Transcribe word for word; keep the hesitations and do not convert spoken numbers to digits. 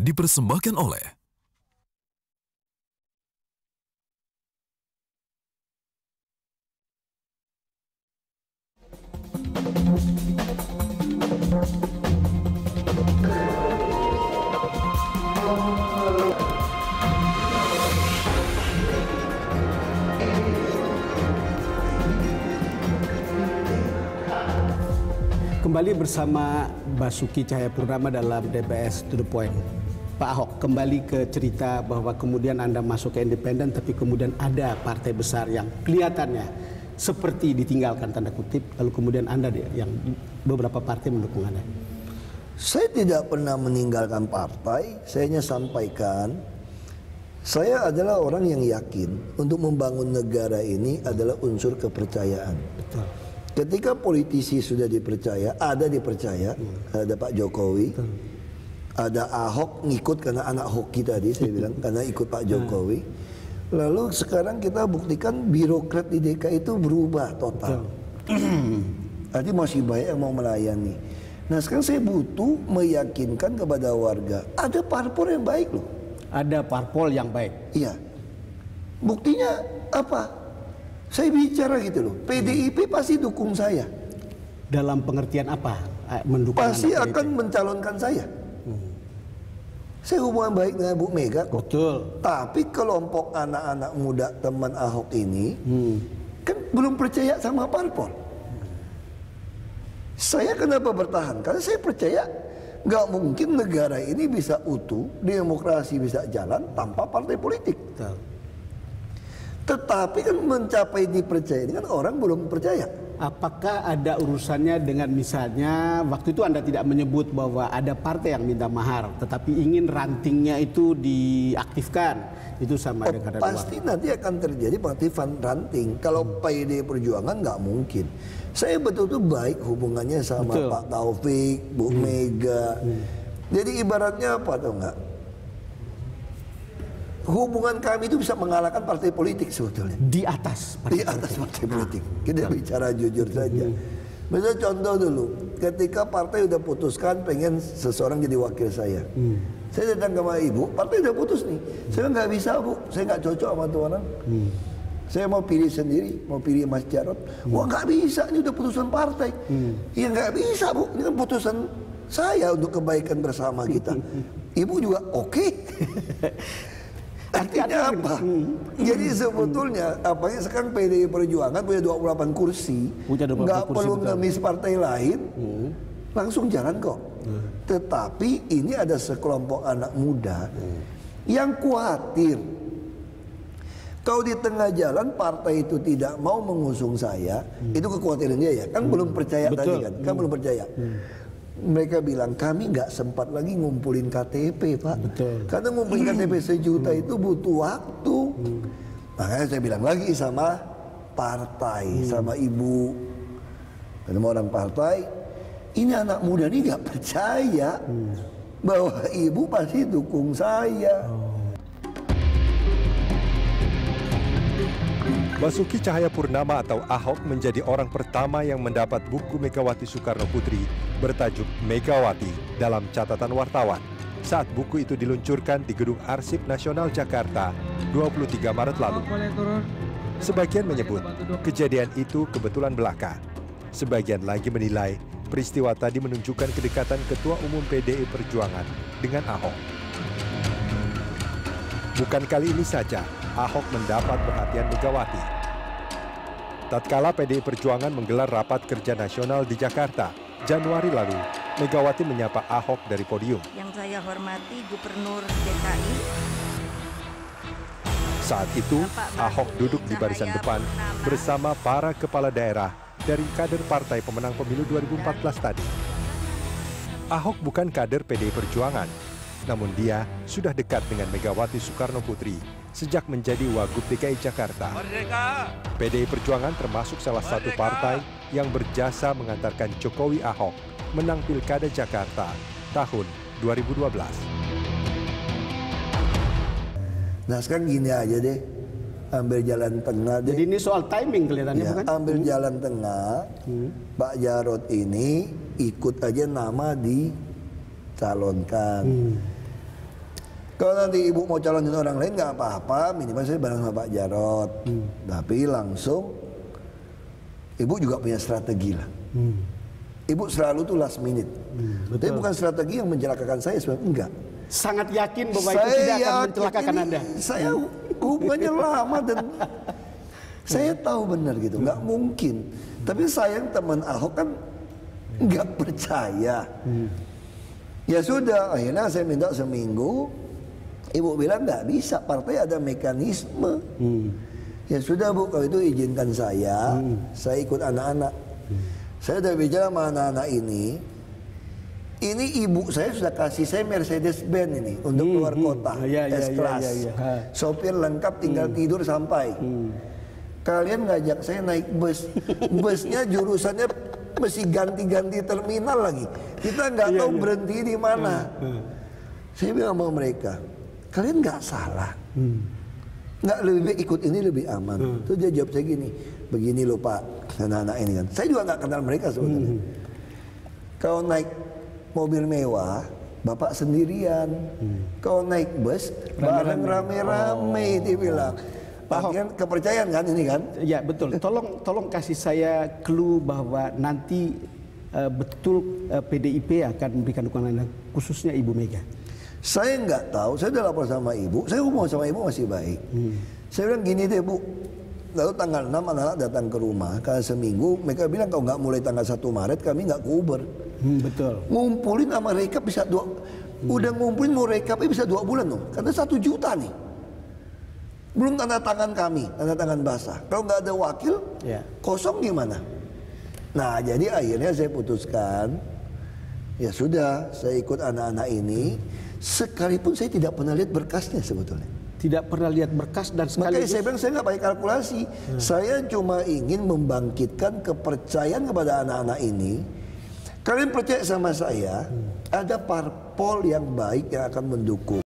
dipersembahkan oleh Kembali bersama Basuki Cahayapurnama dalam D P S To The Point. Pak Ahok, kembali ke cerita bahwa kemudian Anda masuk ke independen, tapi kemudian ada partai besar yang kelihatannya seperti ditinggalkan tanda kutip, lalu kemudian Anda yang beberapa partai mendukung Anda. Saya tidak pernah meninggalkan partai, saya hanya sampaikan, saya adalah orang yang yakin untuk membangun negara ini adalah unsur kepercayaan. Betul. Ketika politisi sudah dipercaya, ada dipercaya, hmm. ada Pak Jokowi, hmm. ada Ahok ngikut karena anak hoki tadi saya bilang, karena ikut Pak Jokowi. Hmm. Lalu sekarang kita buktikan birokrat di D K I itu berubah total. Tadi masih banyak yang mau melayani. Nah sekarang saya butuh meyakinkan kepada warga, ada parpol yang baik loh. Ada parpol yang baik? Iya. Buktinya apa? Saya bicara gitu loh, P D I P pasti dukung saya. Dalam pengertian apa? Mendukung pasti akan mencalonkan saya. Hmm. Saya hubungan baik dengan Bu Mega kok. Betul. Tapi kelompok anak-anak muda teman Ahok ini hmm. kan belum percaya sama parpol. Saya kenapa bertahan? Karena saya percaya nggak mungkin negara ini bisa utuh, demokrasi bisa jalan tanpa partai politik. Betul. Tetapi kan mencapai dipercaya ini kan orang belum percaya. Apakah ada urusannya dengan misalnya waktu itu Anda tidak menyebut bahwa ada partai yang minta mahar, tetapi ingin rantingnya itu diaktifkan, itu sama oh, dengan pasti uang. Nanti akan terjadi pengaktifan ranting. Kalau hmm. P D I Perjuangan nggak mungkin. Saya betul-betul baik hubungannya sama Betul. Pak Taufik, Bu hmm. Mega. Hmm. Jadi ibaratnya apa atau enggak? Hubungan kami itu bisa mengalahkan partai politik sebetulnya. Di atas partai Di atas politik. partai politik. Kita nah. bicara jujur saja. Misalnya contoh dulu, ketika partai udah putuskan pengen seseorang jadi wakil saya. Hmm. Saya datang ke ibu, partai udah putus nih. Saya nggak bisa bu, saya nggak cocok sama tuh orang. Hmm. Saya mau pilih sendiri, mau pilih Mas Jarod. Hmm. Wah nggak bisa, ini udah putusan partai. Hmm. Ya nggak bisa bu, ini kan putusan saya untuk kebaikan bersama kita. Ibu juga oke. Okay. Artinya apa? Hmm. Jadi sebetulnya apanya sekarang P D I Perjuangan punya dua puluh delapan kursi, nggak perlu ngemis partai lain, hmm. langsung jalan kok. Hmm. Tetapi ini ada sekelompok anak muda hmm. yang khawatir kalau di tengah jalan partai itu tidak mau mengusung saya, hmm. itu kekhawatiran dia ya, kan hmm. belum percaya Betul. tadi kan, kan hmm. belum percaya. Hmm. Mereka bilang kami nggak sempat lagi ngumpulin K T P Pak. Betul. Karena ngumpulin K T P sejuta hmm. itu butuh waktu. Hmm. Makanya saya bilang lagi sama partai, hmm. sama ibu, sama orang partai, ini anak muda ini nggak percaya hmm. bahwa ibu pasti dukung saya. Oh. Basuki Cahayapurnama atau Ahok menjadi orang pertama yang mendapat buku Megawati Soekarno Putri bertajuk Megawati dalam catatan wartawan saat buku itu diluncurkan di Gedung Arsip Nasional Jakarta dua puluh tiga Maret lalu. Sebagian menyebut kejadian itu kebetulan belaka. Sebagian lagi menilai peristiwa tadi menunjukkan kedekatan Ketua Umum P D I Perjuangan dengan Ahok. Bukan kali ini saja Ahok mendapat perhatian Megawati. Tatkala P D I Perjuangan menggelar rapat kerja nasional di Jakarta, Januari lalu, Megawati menyapa Ahok dari podium. Yang saya hormati Gubernur D K I. Saat itu, Ahok duduk di barisan depan bersama para kepala daerah dari kader partai pemenang pemilu dua ribu empat belas tadi. Ahok bukan kader P D I Perjuangan, namun dia sudah dekat dengan Megawati Soekarno Putri sejak menjadi Wagub D K I Jakarta. P D I Perjuangan termasuk salah satu partai yang berjasa mengantarkan Jokowi Ahok menang Pilkada Jakarta tahun dua ribu dua belas. Nah sekarang gini aja deh, ambil jalan tengah deh. Jadi ini soal timing kelihatannya ya, bukan? Ambil hmm. jalan tengah, hmm. Pak Jarod ini ikut aja nama dicalonkan. Hmm. Kalau nanti ibu mau calonin orang lain nggak apa-apa, minimal saya bareng sama Pak Jarod. Hmm. Tapi langsung ibu juga punya strategi lah. Hmm. Ibu selalu tuh last minute. Hmm, tapi bukan strategi yang mencelakakan saya sebenarnya, enggak. Sangat yakin bahwa saya itu tidak akan mencelakakan Anda. Saya hubungannya lama dan saya tahu benar gitu, nggak mungkin. Tapi sayang teman Ahok kan nggak percaya. Hmm. Ya sudah, akhirnya saya minta seminggu. Ibu bilang nggak bisa, partai ada mekanisme. Hmm. Ya sudah Bu, kalau itu izinkan saya, hmm. saya ikut anak-anak. Hmm. Saya udah bicara sama anak-anak ini. Ini ibu saya sudah kasih saya Mercedes-Benz ini untuk hmm, keluar kota, hmm. ya, ya, S-Class. ya, ya, ya. Sopir lengkap, tinggal hmm. tidur sampai. Hmm. Kalian ngajak saya naik bus, busnya jurusannya mesti ganti-ganti terminal lagi. Kita nggak ya, tahu ya. berhenti di mana. Hmm. Saya bilang sama mereka, kalian nggak salah. Hmm. Nggak lebih baik ikut ini lebih aman. Hmm. Terus dia jawab saya gini, begini loh Pak, anak-anak ini kan. Saya juga nggak kenal mereka sebetulnya. Hmm. Kalau naik mobil mewah, Bapak sendirian. Hmm. Kalau naik bus, bareng rame-rame, oh. dia bilang. Bagian kepercayaan kan ini kan? Ya betul. Tolong tolong kasih saya clue bahwa nanti uh, betul uh, P D I P akan memberikan dukungan khususnya Ibu Mega. Saya nggak tahu. Saya udah lapor sama Ibu. Saya hubungan sama Ibu masih baik. Hmm. Saya bilang gini deh Bu. Lalu tanggal enam anak-anak datang ke rumah. Karena seminggu mereka bilang kalau nggak mulai tanggal satu Maret kami nggak ke Uber. Hmm, betul. Ngumpulin sama rekap bisa dua. Hmm. Udah ngumpulin mau rekapnya bisa dua bulan loh. Karena satu juta nih. Belum tanda tangan kami, tanda tangan basah. Kalau nggak ada wakil, ya. kosong gimana? Nah, jadi akhirnya saya putuskan, ya sudah, saya ikut anak-anak ini. Sekalipun saya tidak pernah lihat berkasnya sebetulnya. Tidak pernah lihat berkas dan sekaligus. Makanya saya bilang saya nggak pakai kalkulasi. Hmm. Saya cuma ingin membangkitkan kepercayaan kepada anak-anak ini. Kalian percaya sama saya, hmm. ada parpol yang baik yang akan mendukung.